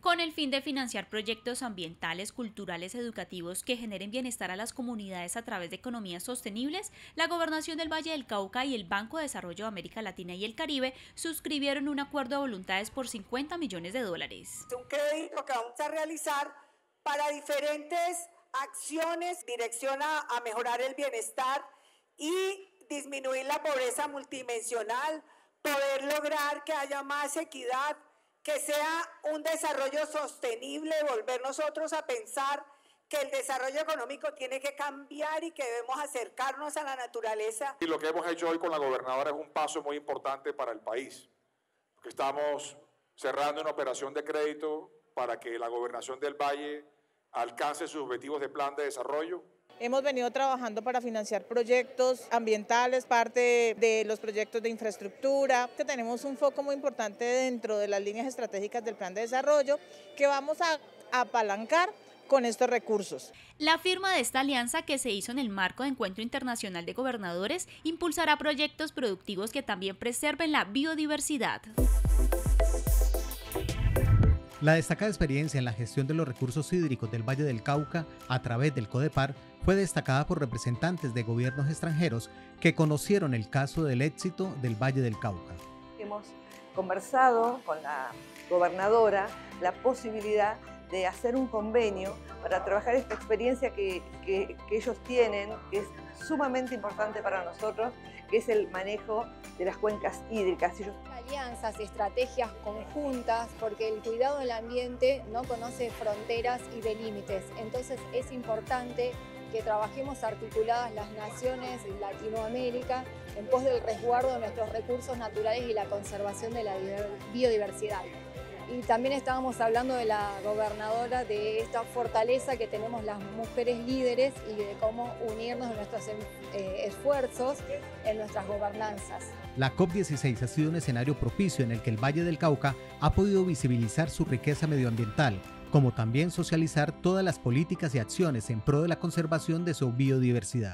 con el fin de financiar proyectos ambientales, culturales, educativos que generen bienestar a las comunidades a través de economías sostenibles. La Gobernación del Valle del Cauca y el Banco de Desarrollo de América Latina y el Caribe suscribieron un acuerdo de voluntades por $50 millones. Un crédito que vamos a realizar para diferentes acciones, direcciona a mejorar el bienestar y disminuir la pobreza multidimensional, poder lograr que haya más equidad, que sea un desarrollo sostenible, volver nosotros a pensar que el desarrollo económico tiene que cambiar y que debemos acercarnos a la naturaleza. Y lo que hemos hecho hoy con la gobernadora es un paso muy importante para el país, porque estamos cerrando una operación de crédito para que la Gobernación del Valle alcance sus objetivos de plan de desarrollo. Hemos venido trabajando para financiar proyectos ambientales, parte de los proyectos de infraestructura. Tenemos un foco muy importante dentro de las líneas estratégicas del plan de desarrollo que vamos a apalancar con estos recursos. La firma de esta alianza, que se hizo en el marco de Encuentro Internacional de Gobernadores, impulsará proyectos productivos que también preserven la biodiversidad. La destacada experiencia en la gestión de los recursos hídricos del Valle del Cauca a través del CODEPAR fue destacada por representantes de gobiernos extranjeros que conocieron el caso del éxito del Valle del Cauca. Hemos conversado con la gobernadora la posibilidad de hacer un convenio para trabajar esta experiencia que ellos tienen, que es sumamente importante para nosotros, que es el manejo de las cuencas hídricas. Alianzas, estrategias conjuntas, porque el cuidado del ambiente no conoce fronteras y de límites. Entonces es importante que trabajemos articuladas las naciones de Latinoamérica en pos del resguardo de nuestros recursos naturales y la conservación de la biodiversidad. Y también estábamos hablando de la gobernadora, de esta fortaleza que tenemos las mujeres líderes y de cómo unirnos en nuestros esfuerzos en nuestras gobernanzas. La COP16 ha sido un escenario propicio en el que el Valle del Cauca ha podido visibilizar su riqueza medioambiental, como también socializar todas las políticas y acciones en pro de la conservación de su biodiversidad.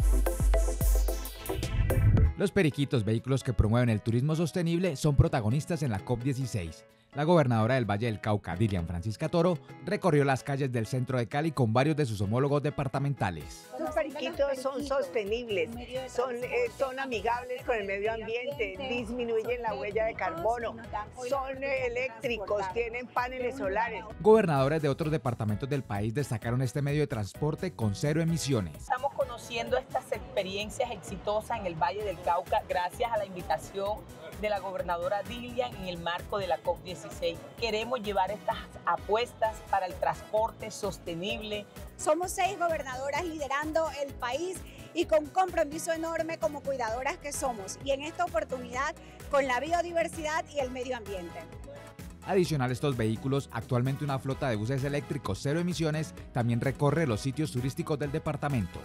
Los periquitos, vehículos que promueven el turismo sostenible, son protagonistas en la COP16. La gobernadora del Valle del Cauca, Dilian Francisca Toro, recorrió las calles del centro de Cali con varios de sus homólogos departamentales. Los periquitos son sostenibles, son amigables con el medio ambiente, disminuyen la huella de carbono, son eléctricos, tienen paneles solares. Gobernadores de otros departamentos del país destacaron este medio de transporte con 0 emisiones. Estamos conociendo estas experiencias exitosas en el Valle del Cauca gracias a la invitación de la gobernadora Dilian en el marco de la COP16. Queremos llevar estas apuestas para el transporte sostenible. Somos 6 gobernadoras liderando el país y con compromiso enorme como cuidadoras que somos, y en esta oportunidad con la biodiversidad y el medio ambiente. Adicional a estos vehículos, actualmente una flota de buses eléctricos 0 emisiones también recorre los sitios turísticos del departamento.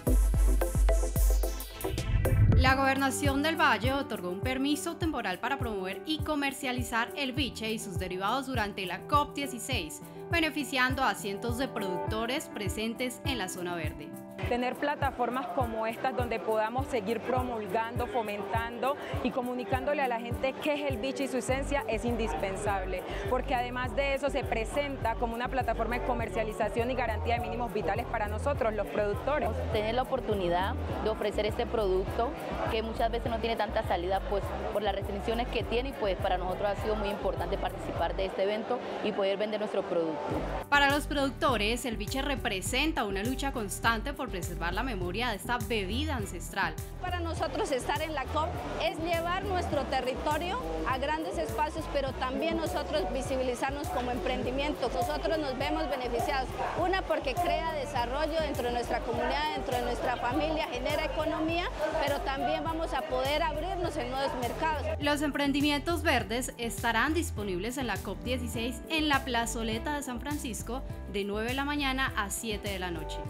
La Gobernación del Valle otorgó un permiso temporal para promover y comercializar el biche y sus derivados durante la COP16, beneficiando a cientos de productores presentes en la zona verde. Tener plataformas como estas donde podamos seguir promulgando, fomentando y comunicándole a la gente qué es el biche y su esencia es indispensable, porque además de eso se presenta como una plataforma de comercialización y garantía de mínimos vitales para nosotros, los productores. Tener la oportunidad de ofrecer este producto que muchas veces no tiene tanta salida pues por las restricciones que tiene, y pues para nosotros ha sido muy importante participar de este evento y poder vender nuestro producto. Para los productores, el biche representa una lucha constante por preservar la memoria de esta bebida ancestral. Para nosotros estar en la COP es llevar nuestro territorio a grandes espacios, pero también nosotros visibilizarnos como emprendimiento. Nosotros nos vemos beneficiados, una porque crea desarrollo dentro de nuestra comunidad, dentro de nuestra familia, genera economía, pero también vamos a poder abrirnos en nuevos mercados. Los emprendimientos verdes estarán disponibles en la COP16 en la plazoleta de San Francisco de 9 de la mañana a 7 de la noche.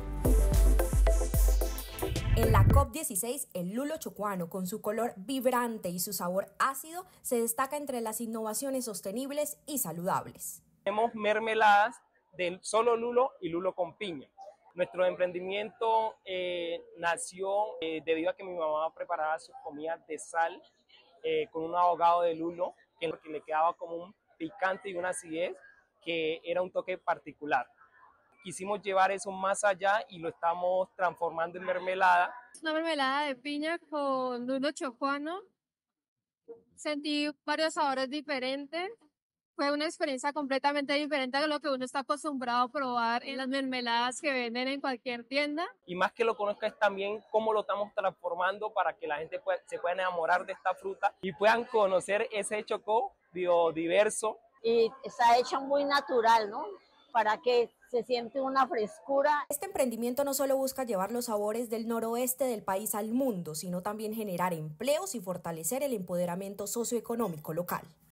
En la COP16, el lulo chocuano, con su color vibrante y su sabor ácido, se destaca entre las innovaciones sostenibles y saludables. Tenemos mermeladas de solo lulo y lulo con piña. Nuestro emprendimiento nació debido a que mi mamá preparaba sus comidas de sal con un ahogado de lulo que le quedaba como un picante y una acidez. que era un toque particular. Quisimos llevar eso más allá y lo estamos transformando en mermelada. Es una mermelada de piña con lulo chocuano. Sentí varios sabores diferentes. Fue una experiencia completamente diferente a lo que uno está acostumbrado a probar en las mermeladas que venden en cualquier tienda. Y más que lo conozca es también cómo lo estamos transformando para que la gente se pueda enamorar de esta fruta y puedan conocer ese chocó biodiverso. Y está hecho muy natural, ¿no? Para que se siente una frescura. Este emprendimiento no solo busca llevar los sabores del noroeste del país al mundo, sino también generar empleos y fortalecer el empoderamiento socioeconómico local.